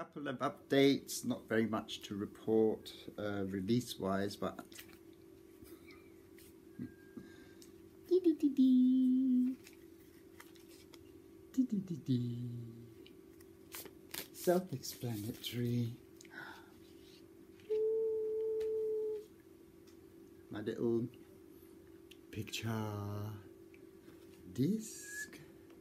couple of updates, not very much to report release wise, but self-explanatory. My little picture disc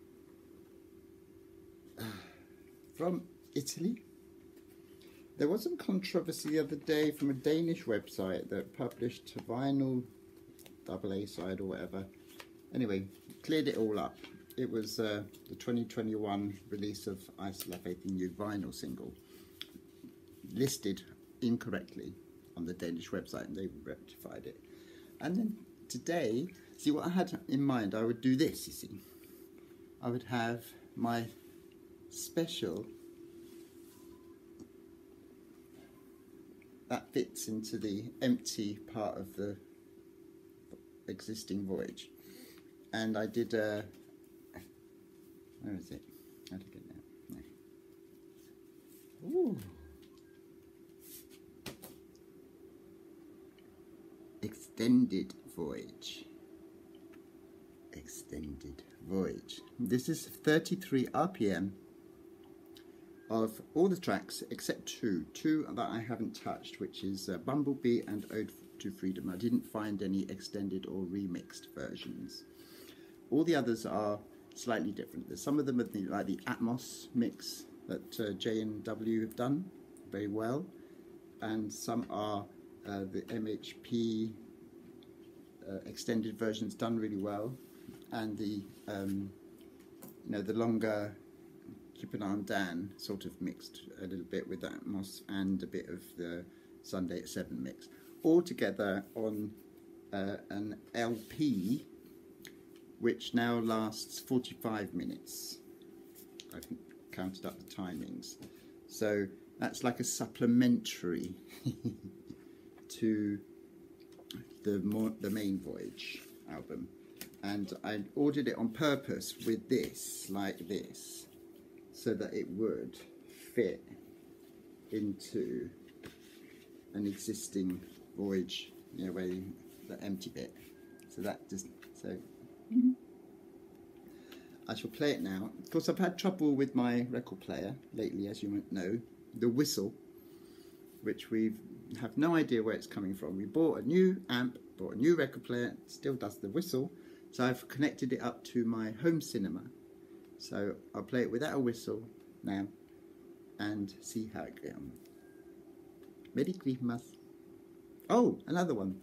from Italy. There was some controversy the other day from a Danish website that published a vinyl AA side or whatever. Anyway, cleared it all up. It was the 2021 release of I Still Have Faith in You vinyl single, listed incorrectly on the Danish website, and they rectified it. And then today, see what I had in mind, I would do this, you see. I would have my special, that fits into the empty part of the existing Voyage. And I did a, where is it? How to get it now? No. Ooh. Extended Voyage. Extended Voyage. This is 33 RPM of all the tracks except two that I haven't touched, which is Bumblebee and Ode to Freedom. I didn't find any extended or remixed versions. All the others are slightly different. There's some of them are like the Atmos mix that J&W have done very well, and some are the MHP extended versions done really well, and the you know, the longer Groenalund Dan sort of mixed a little bit with Atmos and a bit of the Sunday at 7 mix, all together on an LP which now lasts 45 minutes. I've counted up the timings, so that's like a supplementary to the main Voyage album. And I ordered it on purpose with this, like this, so that it would fit into an existing Voyage, you know, where the empty bit. So that just, so I shall play it now. Of course, I've had trouble with my record player lately, as you might know. The whistle, which we have no idea where it's coming from. We bought a new amp, bought a new record player, still does the whistle. So I've connected it up to my home cinema. So I'll play it without a whistle now and see how it goes. Merry Christmas. Oh, another one.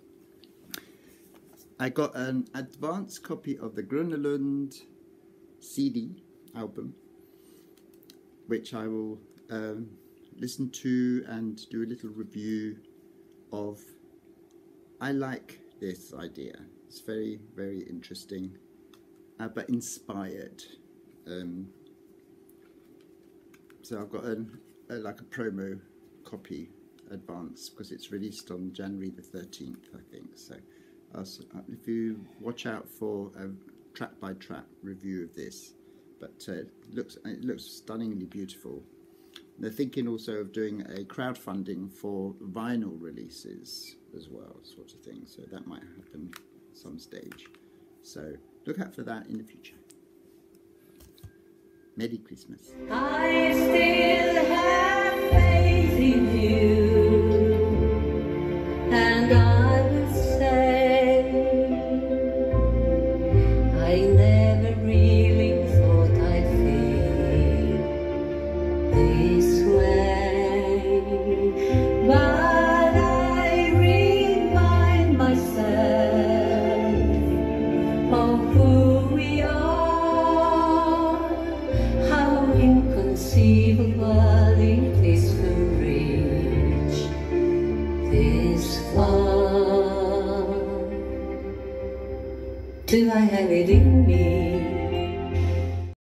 I got an advanced copy of the Groenalund CD album, which I will listen to and do a little review of. I like this idea. It's very, very interesting, but inspired. So I've got like a promo copy advance, because it's released on January the 13th, I think. So if you watch out for a track by track review of this, but it looks stunningly beautiful. They're thinking also of doing a crowdfunding for vinyl releases as well, sort of thing. So that might happen at some stage. So look out for that in the future. Merry Christmas. I still have faith in you, and I will say I never really thought I'd feel this way, but I remind myself of who we are, how inconceivable it is to reach this far. Do I have it in me?